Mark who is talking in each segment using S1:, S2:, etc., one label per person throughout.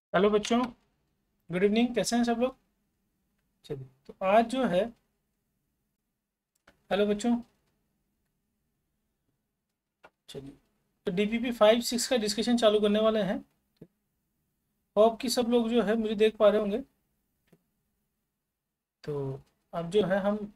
S1: Hello बच्चों, good evening. कैसे हैं सब लोग? चलिए, तो आज जो है, हेलो बच्चों, चलिए, तो डीपीपी 5-6 का डिस्कशन चालू करने वाले हैं। होप कि सब लोग जो है मुझे देख पा रहे होंगे। तो अब जो है हम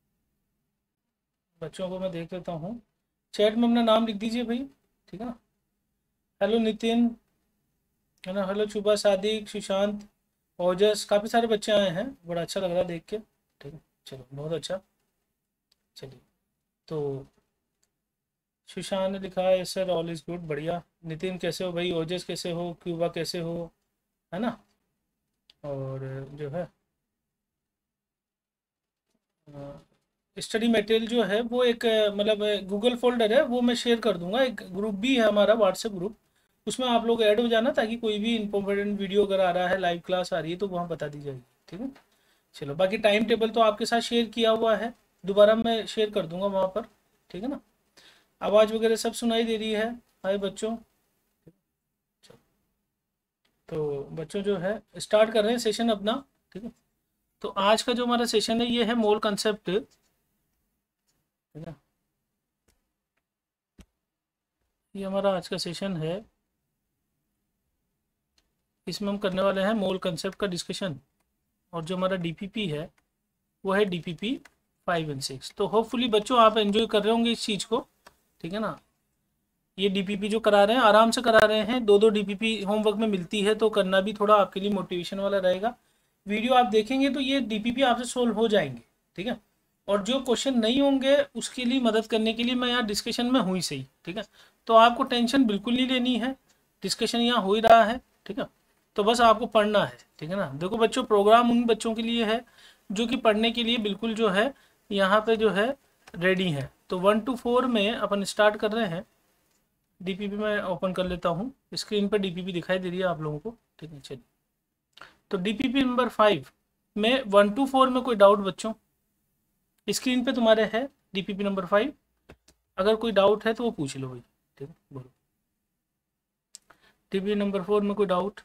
S1: बच्चों को मैं देख लेता हूँ। चैट में अपना नाम लिख दीजिए भाई, ठीक है ना। हेलो नितिन, है ना। हेलो शुभा, सादिक, सुशांत, ओजस, काफ़ी सारे बच्चे आए हैं, बड़ा अच्छा लग रहा है देख के। ठीक है, चलो बहुत अच्छा। चलिए, तो सुशांत ने लिखा है सर ऑल इज गुड, बढ़िया। नितिन कैसे हो भाई? ओजस कैसे हो? क्यूबा कैसे हो? है ना। और जो है स्टडी मटेरियल जो है वो एक मतलब गूगल फोल्डर है, वो मैं शेयर कर दूंगा। एक ग्रुप भी है हमारा, व्हाट्सएप ग्रुप, उसमें आप लोग ऐड हो जाना, ताकि कोई भी इंपॉर्टेंट वीडियो अगर आ रहा है, लाइव क्लास आ रही है, तो वहाँ बता दी जाएगी। ठीक है, चलो, बाकी टाइम टेबल तो आपके साथ शेयर किया हुआ है, दोबारा मैं शेयर कर दूंगा वहाँ पर। ठीक है ना। आवाज़ वगैरह सब सुनाई दे रही है? हाय बच्चों। तो बच्चों जो है स्टार्ट कर रहे हैं सेशन अपना। ठीक है, तो आज का जो हमारा सेशन है ये है मोल कंसेप्ट। ठीक है, ये हमारा आज का सेशन है। इसमें हम करने वाले हैं मोल कंसेप्ट का डिस्कशन। और जो हमारा डीपीपी है वो है डीपीपी 5 और 6। तो होपफुली बच्चों आप एंजॉय कर रहे होंगे इस चीज़ को। ठीक है ना। ये डीपीपी जो करा रहे हैं आराम से करा रहे हैं, दो दो डीपीपी होमवर्क में मिलती है, तो करना भी थोड़ा आपके लिए मोटिवेशन वाला रहेगा। वीडियो आप देखेंगे तो ये डीपीपी आपसे सोल्व हो जाएंगे। ठीक है, और जो क्वेश्चन नहीं होंगे उसके लिए मदद करने के लिए मैं यहाँ डिस्कशन में हूँ ही सही। ठीक है, तो आपको टेंशन बिल्कुल नहीं लेनी है, डिस्कशन यहाँ हो ही रहा है। ठीक है, तो बस आपको पढ़ना है। ठीक है ना। देखो बच्चों, प्रोग्राम उन बच्चों के लिए है जो कि पढ़ने के लिए बिल्कुल जो है यहाँ पे जो है रेडी है। तो 1 to 4 में अपन स्टार्ट कर रहे हैं। डीपीपी में ओपन कर लेता हूँ, स्क्रीन पर डीपीपी दिखाई दे रही है आप लोगों को? ठीक है, चलिए। तो डीपीपी नंबर 5 में 1 to 4 में कोई डाउट बच्चों? स्क्रीन पे तुम्हारे है डीपीपी नंबर 5। अगर कोई डाउट है तो वो पूछ लो भाई। ठीक है, बोलो। डीपीपी नंबर 4 में कोई डाउट?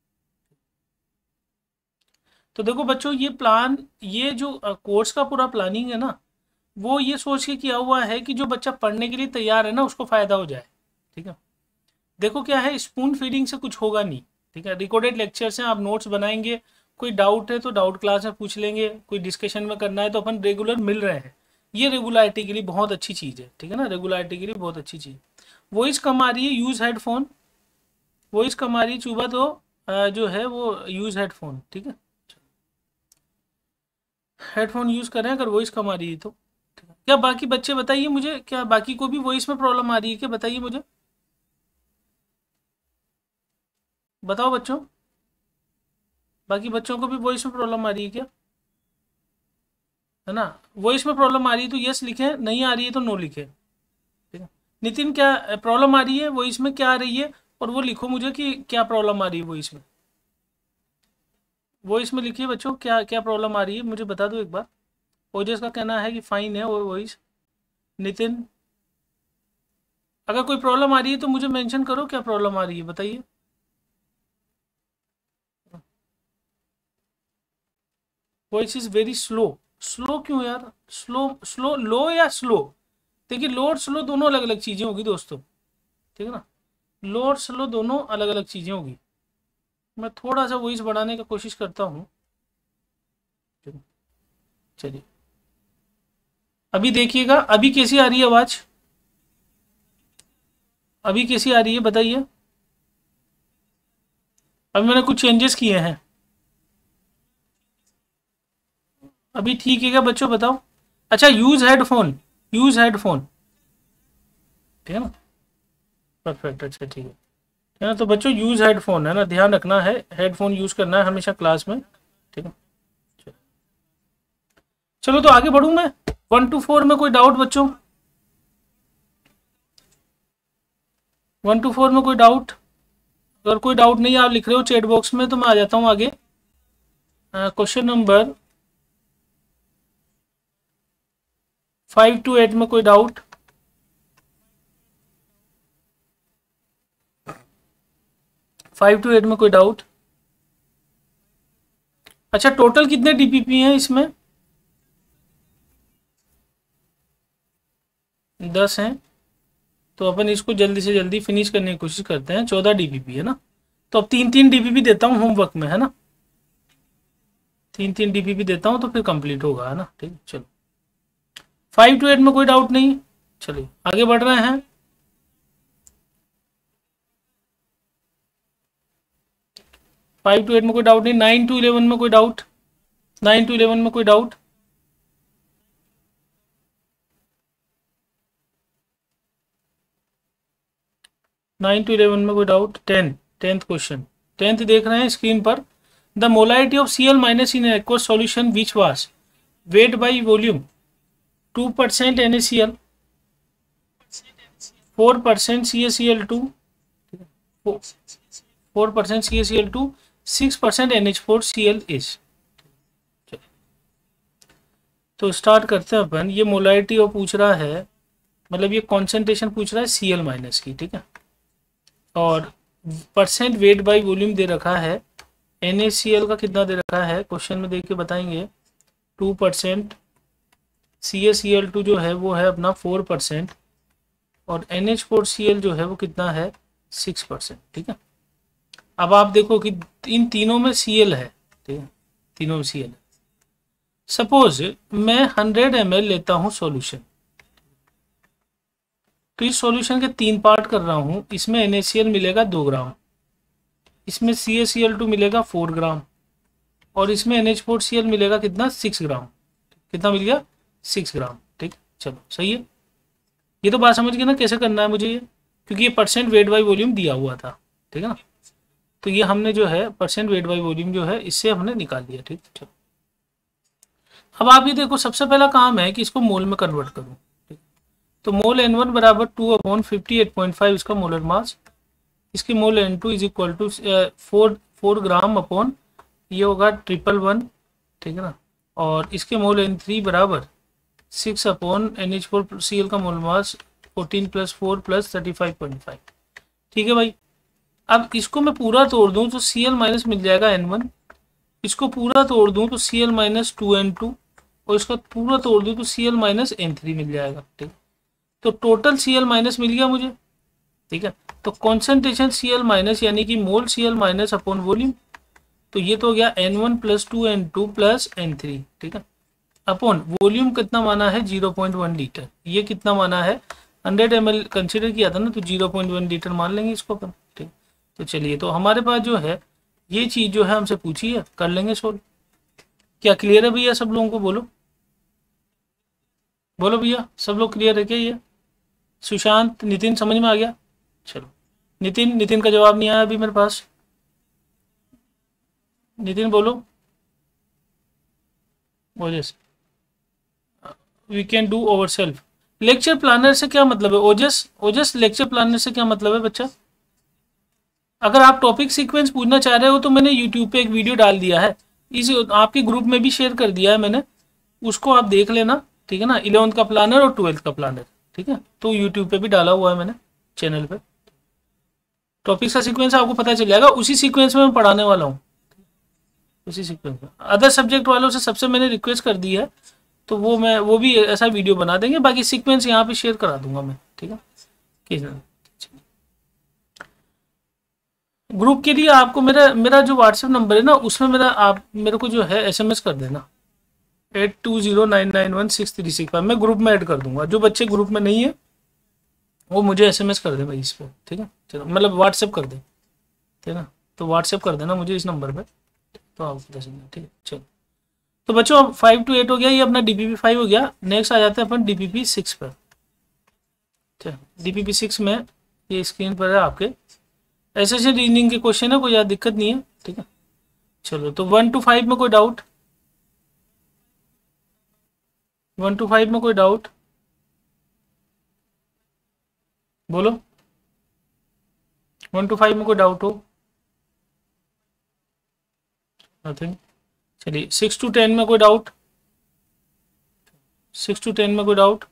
S1: तो देखो बच्चों, ये प्लान, ये जो कोर्स का पूरा प्लानिंग है ना, वो ये सोच के किया हुआ है कि जो बच्चा पढ़ने के लिए तैयार है ना, उसको फ़ायदा हो जाए। ठीक है, देखो क्या है, स्पून फीडिंग से कुछ होगा नहीं। ठीक है, रिकॉर्डेड लेक्चर्स हैं, आप नोट्स बनाएंगे, कोई डाउट है तो डाउट क्लास में पूछ लेंगे, कोई डिस्कशन में करना है तो अपन रेगुलर मिल रहे हैं। ये रेगुलरिटी के लिए बहुत अच्छी चीज़ है। ठीक है ना, रेगुलरिटी के लिए बहुत अच्छी चीज़। वॉइस कम आ रही है, यूज़ हेडफोन। वॉइस कम आ रही है चूबा, तो जो है वो यूज़ हेडफोन। ठीक है, हेडफोन यूज़ करें अगर वॉइस कम आ रही है तो। ठीक है, क्या बाकी बच्चे बताइए मुझे, क्या बाकी को भी वॉइस में प्रॉब्लम आ रही है क्या? बताइए मुझे, बताओ बच्चों, बाकी बच्चों को भी वॉइस में प्रॉब्लम आ रही है क्या? है ना। वॉइस में प्रॉब्लम आ रही है तो यस लिखें, नहीं आ रही है तो नो लिखें। ठीक है, नितिन क्या प्रॉब्लम आ रही है वॉइस में, क्या आ रही है? और वो लिखो मुझे कि क्या प्रॉब्लम आ रही है वॉइस में। वॉइस में लिखिए बच्चों, क्या क्या प्रॉब्लम आ रही है मुझे बता दो एक बार। ओजस का कहना है कि फाइन है वो वॉइस। नितिन, अगर कोई प्रॉब्लम आ रही है तो मुझे मेंशन करो, क्या प्रॉब्लम आ रही है बताइए। Voice is very slow. Slow क्यों यार? स्लो स्लो, लो या स्लो? देखिए, लो और स्लो दोनों अलग अलग चीज़ें होगी दोस्तों। ठीक है ना, लो और स्लो दोनों अलग अलग चीज़ें होगी। मैं थोड़ा सा वॉइस बढ़ाने का कोशिश करता हूँ। चलिए, अभी देखिएगा, अभी कैसी आ रही है आवाज़? अभी कैसी आ रही है बताइए। अभी मैंने कुछ चेंजेस किए हैं। अभी ठीक है क्या बच्चों, बताओ। अच्छा, यूज़ हेडफोन, यूज़ हेडफोन। ठीक है ना, परफेक्ट, अच्छा ठीक है ना। तो बच्चों यूज़ हेडफोन, है ना, ध्यान रखना है, हेडफोन यूज़ करना है हमेशा क्लास में। ठीक है, चलो तो आगे बढ़ूँ मैं। 1 to 4 में कोई डाउट बच्चों? 1 to 4 में कोई डाउट? अगर कोई डाउट नहीं आप लिख रहे हो चैट बॉक्स में तो मैं आ जाता हूँ आगे। क्वेश्चन नंबर 5 to 8 में कोई डाउट? 5 to 8 में कोई डाउट? अच्छा टोटल कितने डीपीपी हैं इसमें? 10 हैं। तो अपन इसको जल्दी से जल्दी फिनिश करने की कोशिश करते हैं। 14 डीपीपी है ना। तो अब 3-3 डीपीपी देता हूँ होमवर्क में, है ना। 3-3 डीपीपी देता हूँ तो फिर कंप्लीट होगा, है ना। ठीक, चलो 5 to 8 में कोई डाउट नहीं। चलिए आगे बढ़ रहे हैं। 5 to 8 में कोई डाउट नहीं। 9 to 11 में कोई डाउट? 9 to 11 में कोई डाउट? 9 to 11 में कोई डाउट? 10th क्वेश्चन, 10th देख रहे हैं स्क्रीन पर। The molarity of Cl minus in aqueous solution which was weight by volume 2% NaCl, 4% CaCl2, 4% CaCl2, 6% NH4Cl is। तो स्टार्ट करते हैं अपन। ये मोलारिटी और पूछ रहा है, मतलब ये कॉन्सेंट्रेशन पूछ रहा है Cl माइनस की, ठीक है। और परसेंट वेट बाई वॉल्यूम दे रखा है। NaCl का कितना दे रखा है क्वेश्चन में देख के बताएंगे। 2%, CaCl2 जो है वो है अपना 4%, और NH4Cl जो है वो कितना है 6%, ठीक है। अब आप देखो कि इन तीनों में Cl है, ठीक है, तीनों में Cl है। सपोज मैं 100 ml लेता हूँ सॉल्यूशन, तो इस सॉल्यूशन के 3 पार्ट कर रहा हूँ। इसमें NaCl मिलेगा 2 ग्राम, इसमें CaCl2 मिलेगा 4 ग्राम, और इसमें NH4Cl मिलेगा कितना 6 ग्राम। कितना मिल गया 6 ग्राम, ठीक। चलो सही है। ये तो बात समझ गए ना कैसे करना है मुझे ये, क्योंकि ये परसेंट वेट बाई वॉल्यूम दिया हुआ था, ठीक है ना। तो ये हमने जो है परसेंट वेट बाई वॉल्यूम जो है इससे हमने निकाल लिया, ठीक। चलो अब आप ये देखो, सबसे पहला काम है कि इसको मोल में कन्वर्ट करूँ, ठीक। तो मोल N1 बराबर 2/58.5 इसका मोलर मास। इसकी mole N2 is equal to 4 gram upon ये होगा 111, ठीक है ना। और इसके मोल N3 बराबर 6 अपॉन NH4Cl का मोल मास 14 + 4 + 35.5, ठीक है भाई। अब इसको मैं पूरा तोड़ दूं तो Cl माइनस मिल जाएगा N1, इसको पूरा तोड़ दूं तो Cl माइनस 2N2, और इसका पूरा तोड़ दूं तो Cl माइनस N3 मिल जाएगा, ठीक। तो टोटल Cl माइनस मिल गया मुझे, ठीक है। तो कॉन्सेंट्रेशन Cl माइनस यानी कि mole Cl minus upon volume, तो ये तो हो गया N1 + 2N2 + N3, ठीक है, अपॉन वॉल्यूम कितना माना है 0.1 लीटर। ये कितना माना है 100 ml कंसिडर किया था ना, तो 0.1 लीटर मान लेंगे इसको अपन, ठीक। तो चलिए, तो हमारे पास जो है ये चीज़ जो है हमसे पूछी है, कर लेंगे सोल्व। क्या क्लियर है भैया सब लोगों को? बोलो बोलो भैया, सब लोग क्लियर है क्या? ये सुशांत, नितिन समझ में आ गया? चलो नितिन का जवाब नहीं आया अभी मेरे पास। नितिन बोलो। Ojas, we can do over self. Lecture planner से क्या मतलब है ओजस लेक्चर प्लानर से क्या मतलब है बच्चा? अगर आप टॉपिक सीक्वेंस पूछना चाह रहे हो तो मैंने यूट्यूब पे एक वीडियो डाल दिया है, इस आपके ग्रुप में भी शेयर कर दिया है मैंने, उसको आप देख लेना, ठीक है ना। 11th का प्लानर और 12th का प्लानर, ठीक है। तो यूट्यूब पे भी डाला हुआ है मैंने चैनल पे। टॉपिक का सीक्वेंस आपको पता चल जाएगा, उसी सीक्वेंस में मैं पढ़ाने वाला हूँ, उसी सीक्वेंस में। अदर सब्जेक्ट वालों से सबसे मैंने रिक्वेस्ट कर दी है, तो वो भी ऐसा वीडियो बना देंगे। बाकी सीक्वेंस यहाँ पे शेयर करा दूंगा मैं, ठीक है। ग्रुप के लिए आपको मेरा मेरा जो व्हाट्सएप नंबर है ना, उसमें मेरा आप मेरे को जो है SMS कर देना 8209916365। मैं ग्रुप में ऐड कर दूंगा। जो बच्चे ग्रुप में नहीं है वो मुझे SMS कर दे भाई इस पर, ठीक है। चलो मतलब व्हाट्सएप कर दे, ठीक है ना। तो व्हाट्सएप कर देना मुझे इस नंबर पे, तो आप बता सकते, ठीक है। चलो तो बच्चों अब 5 to 8 हो गया, ये अपना DPP 5 हो गया। नेक्स्ट आ जाते हैं अपन DPP 6 पर। चलो DPP 6 में ये स्क्रीन पर है आपके, ऐसे रीजनिंग के क्वेश्चन है, कोई यार दिक्कत नहीं है, ठीक है। चलो तो 1 to 5 में कोई डाउट? 1 to 5 में कोई डाउट? बोलो 1 to 5 में कोई डाउट हो? नथिंग। चलिए 6 to 10 में कोई डाउट? 6 to 10 में कोई डाउट?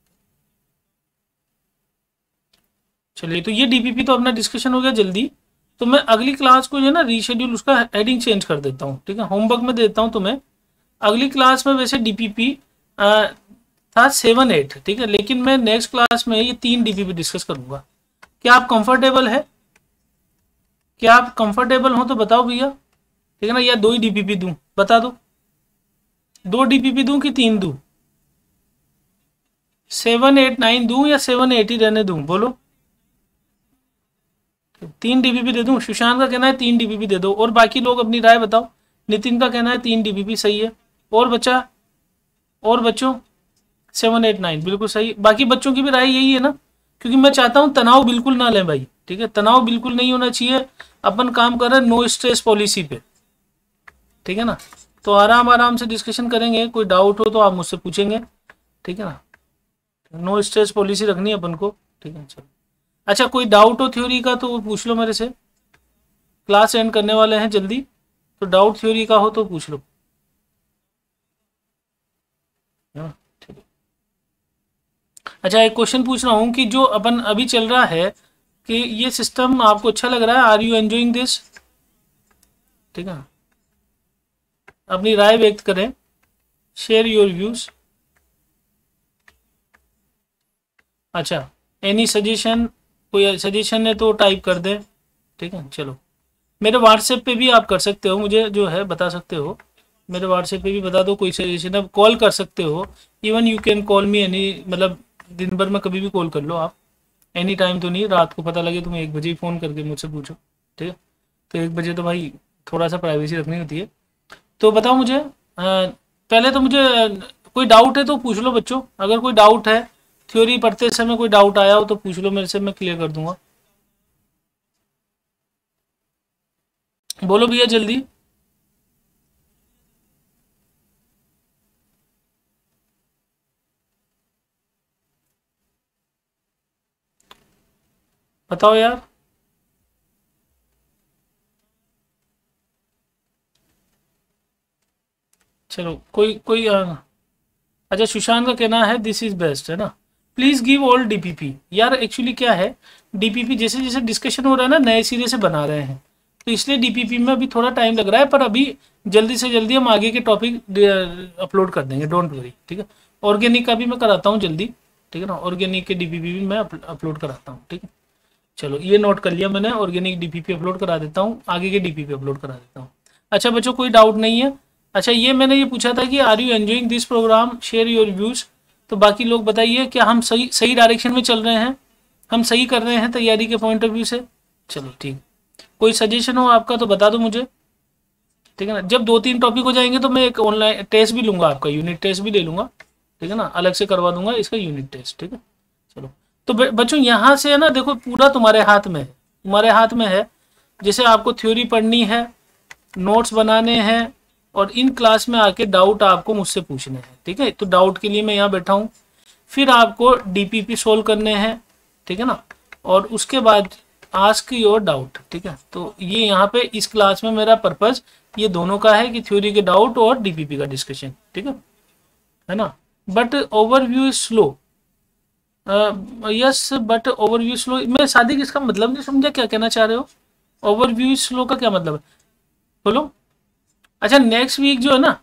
S1: चलिए तो ये DPP तो अपना डिस्कशन हो गया जल्दी। तो मैं अगली क्लास को जो है ना रीशेड्यूल, उसका हेडिंग चेंज कर देता हूँ, ठीक है। होमवर्क में देता हूँ तुम्हें। अगली क्लास में वैसे डीपीपी था 7-8, ठीक है, लेकिन मैं नेक्स्ट क्लास में ये 3 डीपीपी डिस्कस करूंगा। क्या आप कंफर्टेबल है? क्या आप कंफर्टेबल हो तो बताओ भैया, ठीक है ना। या 2 ही डीपीपी दूं, बता दो। 2 डीपीपी दूं कि 3 दूं? 7, 8, 9 दूं या 7, 8 ही रहने दूं, बोलो। 3 डीपीपी दे दूं? सुशांत का कहना है 3 डीपीपी दे दो, और बाकी लोग अपनी राय बताओ। नितिन का कहना है 3 डीपीपी सही है, और बच्चा, और बच्चों 7, 8, 9 बिल्कुल सही। बाकी बच्चों की भी राय यही है ना, क्योंकि मैं चाहता हूं तनाव बिल्कुल ना लें भाई, ठीक है। तनाव बिल्कुल नहीं होना चाहिए। अपन काम कर रहे हैं नो स्ट्रेस पॉलिसी पे, ठीक है ना। तो आराम आराम से डिस्कशन करेंगे। कोई डाउट हो तो आप मुझसे पूछेंगे, ठीक है ना। नो स्ट्रेस पॉलिसी रखनी है अपन को, ठीक है। चलो, अच्छा कोई डाउट हो थ्योरी का तो पूछ लो मेरे से। क्लास एंड करने वाले हैं जल्दी, तो डाउट थ्योरी का हो तो पूछ लो। हाँ, ठीक है। अच्छा एक क्वेश्चन पूछ रहा हूँ कि जो अपन अभी चल रहा है, कि ये सिस्टम आपको अच्छा लग रहा है? Are you enjoying this? ठीक है, अपनी राय व्यक्त करें, शेयर योर व्यूज। अच्छा, एनी सजेशन? कोई सजेशन है तो टाइप कर दें, ठीक है। चलो, मेरे व्हाट्सएप पे भी आप कर सकते हो, मुझे जो है बता सकते हो। मेरे व्हाट्सएप पे भी बता दो कोई सजेशन है। कॉल कर सकते हो, even you can call me any, मतलब दिन भर में कभी भी कॉल कर लो आप। एनी टाइम तो नहीं, रात को पता लगे तुम्हें 1 बजे ही फ़ोन करके मुझसे पूछो, ठीक है। तो 1 बजे तो भाई थोड़ा सा प्राइवेसी रखनी होती है। तो बताओ मुझे, पहले तो मुझे कोई डाउट है तो पूछ लो बच्चों। अगर कोई डाउट है, थ्योरी पढ़ते समय कोई डाउट आया हो तो पूछ लो मेरे से, मैं क्लियर कर दूंगा। बोलो भैया जल्दी। बताओ यार। चलो कोई कोई अच्छा सुशांत का कहना है दिस इज बेस्ट, है ना। Please give all DPP. यार एक्चुअली क्या है, डीपीपी जैसे जैसे डिस्कशन हो रहा है ना, नए सिरे से बना रहे हैं, तो इसलिए डीपीपी में अभी थोड़ा टाइम लग रहा है, पर अभी जल्दी से जल्दी हम आगे के टॉपिक अपलोड कर देंगे, डोंट वरी, ठीक है। ऑर्गेनिक का भी मैं कराता हूँ जल्दी, ठीक है ना। ऑर्गेनिक के डीपीपी भी मैं अपलोड कराता हूँ, ठीक है। चलो ये नोट कर लिया मैंने, ऑर्गेनिक डीपीपी अपलोड करा देता हूँ, आगे के डीपीपी अपलोड करा देता हूँ। अच्छा बच्चों कोई डाउट नहीं है? अच्छा ये मैंने ये पूछा था कि are you enjoying this program, share your views. तो बाकी लोग बताइए क्या हम सही सही डायरेक्शन में चल रहे हैं, हम सही कर रहे हैं तैयारी के पॉइंट ऑफ व्यू से? चलो ठीक, कोई सजेशन हो आपका तो बता दो मुझे, ठीक है ना। जब 2-3 टॉपिक हो जाएंगे तो मैं एक ऑनलाइन टेस्ट भी लूंगा, आपका यूनिट टेस्ट भी ले लूंगा, ठीक है ना, अलग से करवा दूंगा इसका यूनिट टेस्ट, ठीक है। चलो, तो बच्चों यहाँ से है ना, देखो पूरा तुम्हारे हाथ में है, तुम्हारे हाथ में है। जैसे आपको थ्योरी पढ़नी है, नोट्स बनाने हैं, और इन क्लास में आके डाउट आपको मुझसे पूछने हैं, ठीक है। तो डाउट के लिए मैं यहाँ बैठा हूँ, फिर आपको डीपीपी सोल्व करने हैं, ठीक है ना। और उसके बाद आस्क योर डाउट, ठीक है। तो ये यहाँ पे इस क्लास में मेरा पर्पज ये दोनों का है कि थ्योरी के डाउट और डीपीपी का डिस्कशन, ठीक है ना। But overview is slow, yes but overview slow. मैं सादिक इसका मतलब नहीं समझा, क्या कहना चाह रहे हो? ओवरव्यू इज स्लो का क्या मतलब है, बोलो। अच्छा नेक्स्ट वीक जो है ना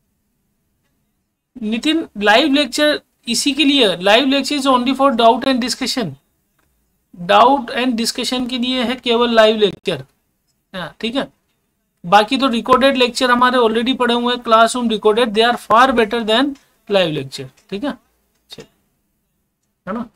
S1: नितिन, लाइव लेक्चर इसी के लिए, live lecture is only for doubt and discussion, doubt and discussion के लिए है केवल लाइव लेक्चर, ठीक है। बाकी तो रिकॉर्डेड लेक्चर हमारे ऑलरेडी पढ़े हुए हैं, classroom recorded, they are far better than live lecture, ठीक है। चल, है ना।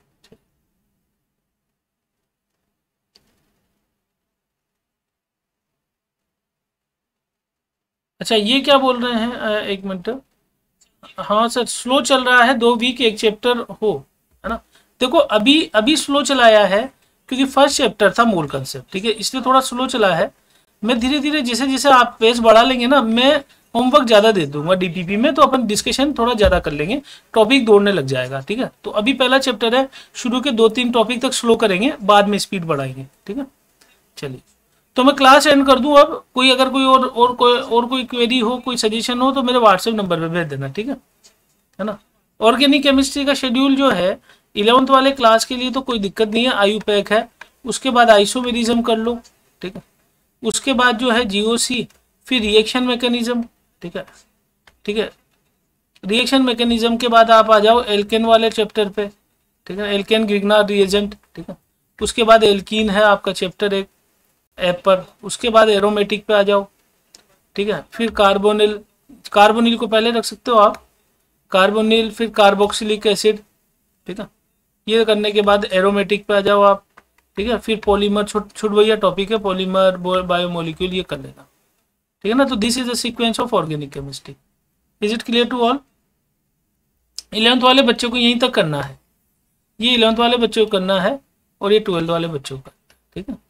S1: अच्छा ये क्या बोल रहे हैं, 1 मिनट। हाँ सर स्लो चल रहा है, 2 वीक एक चैप्टर हो, है ना। देखो अभी अभी स्लो चलाया है क्योंकि फर्स्ट चैप्टर था मूल कंसेप्ट, ठीक है, इसलिए थोड़ा स्लो चला है। मैं धीरे धीरे जैसे जैसे आप पेस बढ़ा लेंगे ना, मैं होमवर्क ज़्यादा दे दूंगा डीपीपी में, तो अपन डिस्कशन थोड़ा ज़्यादा कर लेंगे, टॉपिक दौड़ने लग जाएगा, ठीक है। तो अभी पहला चैप्टर है, शुरू के 2-3 टॉपिक तक स्लो करेंगे, बाद में स्पीड बढ़ाएंगे, ठीक है। चलिए, तो मैं क्लास एंड कर दूं अब। कोई अगर कोई और कोई क्वेरी हो, कोई सजेशन हो तो मेरे व्हाट्सएप नंबर पे भेज देना, ठीक है ना। ऑर्गेनिक केमिस्ट्री का शेड्यूल जो है 11th वाले क्लास के लिए तो कोई दिक्कत नहीं है, आयु पैक है। उसके बाद आइसोमेरिज्म कर लो, ठीक है। उसके बाद जो है जीओसी, फिर रिएक्शन मैकेनिज्म, ठीक है, ठीक है। रिएक्शन मैकेनिज्म के बाद आप आ जाओ एल्केन वाले चैप्टर पे, ठीक है, एल्केन ग्रिग्नार्ड रिएजेंट, ठीक है। उसके बाद एल्कीन है आपका चैप्टर एक ऐप पर। उसके बाद एरोमेटिक पे आ जाओ, ठीक है। फिर कार्बोनिल, कार्बोनिल को पहले रख सकते हो आप, कार्बोनिल, फिर कार्बोक्सिलिक एसिड, ठीक है। ये करने के बाद एरोमेटिक पे आ जाओ आप, ठीक है। फिर पॉलीमर, छुट भैया टॉपिक है पॉलीमर बायोमोलिक्यूल, ये कर लेना, ठीक है ना। तो this is the sequence of organic chemistry. Is it clear to all? 11th वाले बच्चों को यहीं तक करना है, ये 11th वाले बच्चों को करना है और ये 12th वाले बच्चों को, ठीक है,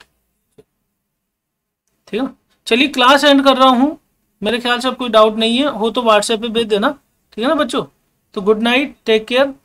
S1: ठीक है। चलिए क्लास एंड कर रहा हूँ, मेरे ख्याल से अब कोई डाउट नहीं है, हो तो व्हाट्सएप पे भेज देना, ठीक है ना बच्चों। तो गुड नाइट, टेक केयर।